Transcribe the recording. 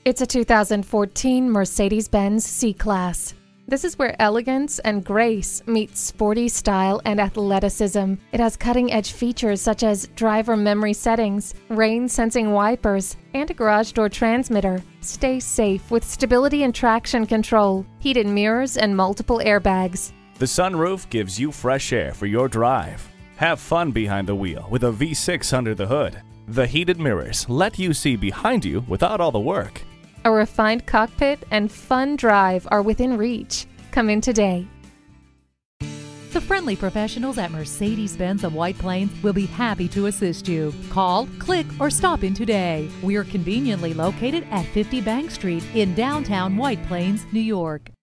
It's a 2014 Mercedes-Benz C-Class. This is where elegance and grace meet sporty style and athleticism. It has cutting-edge features such as driver memory settings, rain-sensing wipers, and a garage door transmitter. Stay safe with stability and traction control, heated mirrors, and multiple airbags. The sunroof gives you fresh air for your drive. Have fun behind the wheel with a V6 under the hood. The heated mirrors let you see behind you without all the work. A refined cockpit and fun drive are within reach. Come in today. The friendly professionals at Mercedes-Benz of White Plains will be happy to assist you. Call, click, or stop in today. We are conveniently located at 50 Bank Street in downtown White Plains, New York.